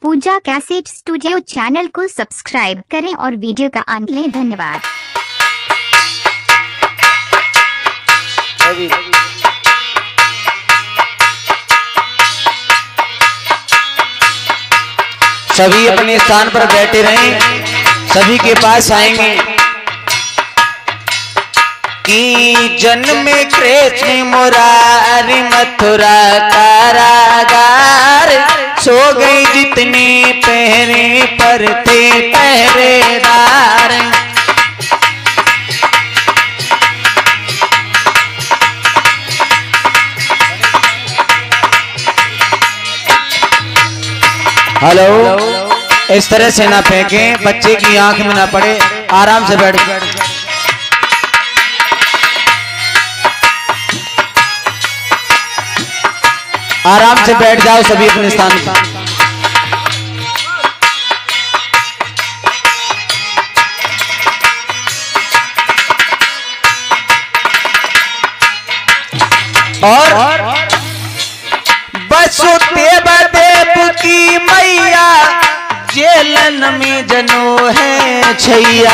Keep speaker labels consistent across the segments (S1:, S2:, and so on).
S1: पूजा cassette studio channel को subscribe करें और वीडियो का आनंद लें। धन्यवाद।
S2: सभी अपने स्थान पर बैठे रहें, सभी के पास आएंगे। कि जन्म कृष्ण मुरारी मथुरा कारागार, सो गई जितने पहरे पर थे पहरेदार। हेलो, इस तरह से ना फेंकें, बच्चे की आंख में ना पड़े, आराम से बैठ। आराम से बैठ जाओ सभी अपने स्थान पर। और वसुदेव देव की मैया जेलन में जनो है छैया।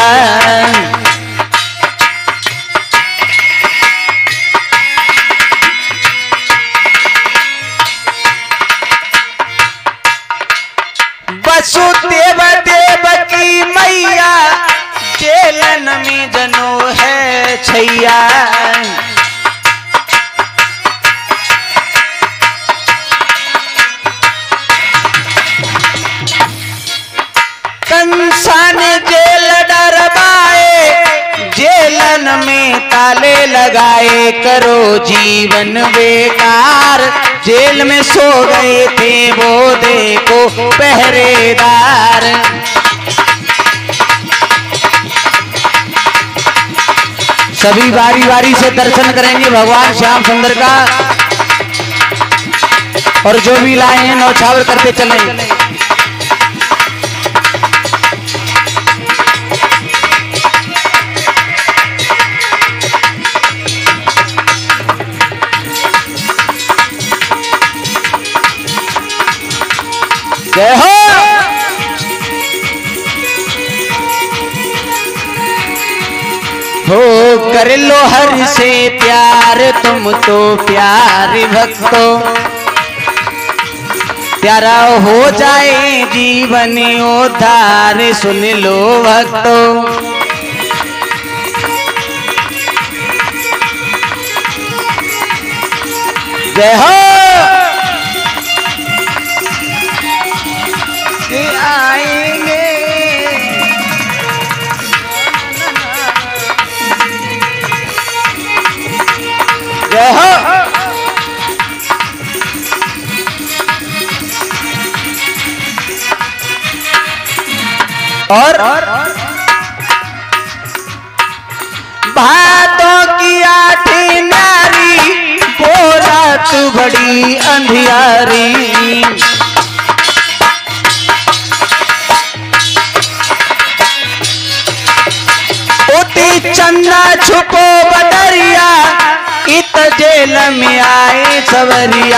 S2: वसुदेव देव की मैया जेलन में जनो है छैया। कंसन जेल डरवाए, जेलन में ताले लगाए, करो जीवन बेकार। जेल में सो गए थे वो देखो पहरेदार। सभी बारी बारी से दर्शन करेंगे भगवान श्याम सुंदर का, और जो भी लाए हैं नौछावर करते चलें। जय हो कर लो हर से प्यार, तुम तो प्यारे भक्तो। प्यारा हो जाए जीवन उद्धार, सुन लो भक्तो। जय हो आएंगे। जय हो। और भादों की आठी नारी, बोला तू बड़ी अंधियारी। चन्ना छुपो बदरिया, इत जेल में आए सवरिया।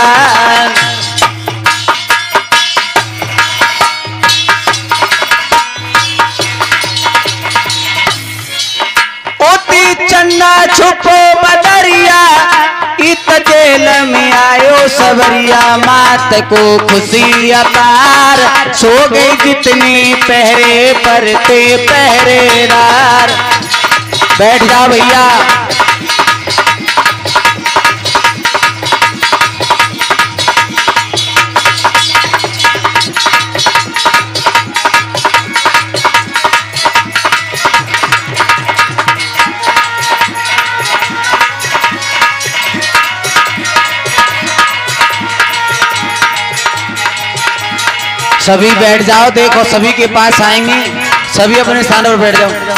S2: उती चन्ना छुपो बदरिया, इत जेल में आयो सवरिया। मात को खुशी अपार, सो गई जितनी पहरे पर थे पहरेदार। बैठ जाओ भैया। सभी बैठ जाओ, देखो सभी के पास आएंगे, सभी अपने स्थान पर बैठ जाओ।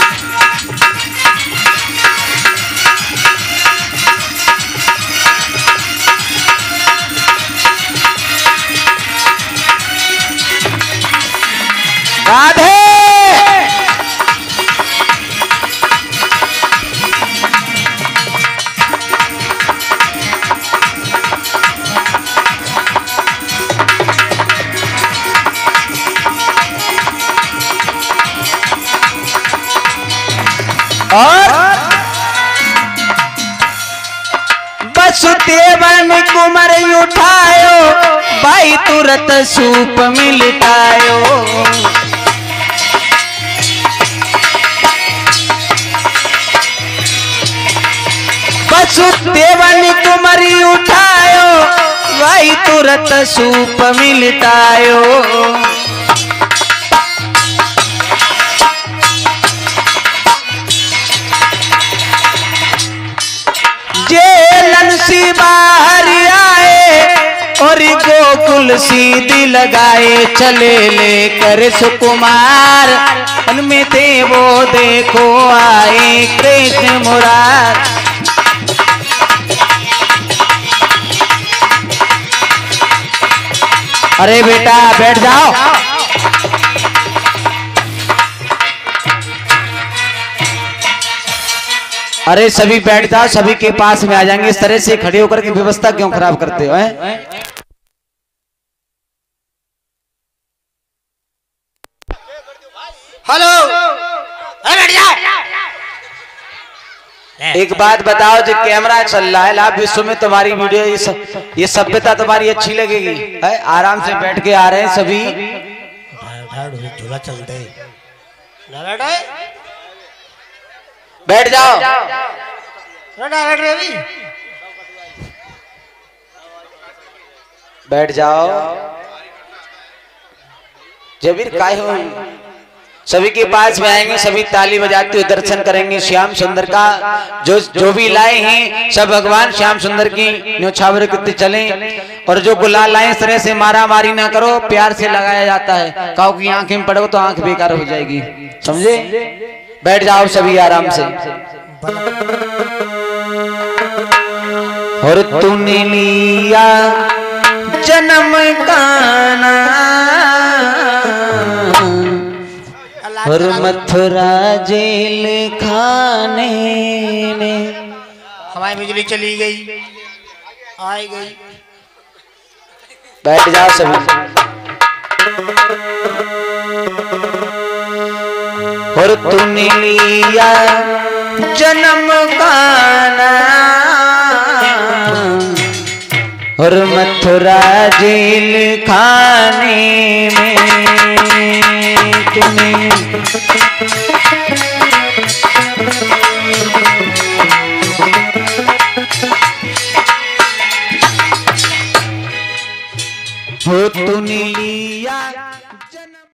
S2: राधे। और वसुदेवन कुमार उठायो भाई तुरत सूप में लिटायो। वसुदेवन कुमार उठायो भाई तुरत सूप में लिटायो। जेलन सी बाहर आए और गोकुल सीधी लगाए चले लेकर सुकुमार। उनमें थे वो देखो आए कृष्ण मुरार। अरे बेटा बैठ जाओ। अरे सभी बैठ जाओ, सभी के पास में आ जाएंगे। इस तरह से खड़े होकर के व्यवस्था क्यों खराब करते हो?
S3: हेलो, बैठ जाओ।
S2: एक बात बताओ, जो कैमरा चल रहा है लाभ विश्व में तुम्हारी वीडियो ये सभ्यता तुम्हारी अच्छी लगेगी? है? आराम से बैठ के आ रहे हैं सभी।
S3: झूला चलते
S2: बैठ जाओ। बैठ जाओ। जबीर काय हो? सभी के पास में आएंगे, सभी ताली बजाते हुए दर्शन करेंगे श्याम सुंदर का। जो भी लाए हैं सब भगवान श्याम सुंदर की न्योछावर करते चलें। और जो गुलाल लाए इस तरह से मारा मारी ना करो, प्यार से लगाया जाता है। काऊ की आंखें में पड़ो तो आंख बेकार हो जाएगी, समझे? बैठ जाओ सभी आराम से। और तूने लिया जन्म काना और मथुरा जेल खाने में।
S3: हमारी बिजली चली गई, आई गई।
S2: बैठ जाओ सभी। और तूने लिया जन्म काना और मथुरा जेल खाने में तुम्हें। हो तूने लिया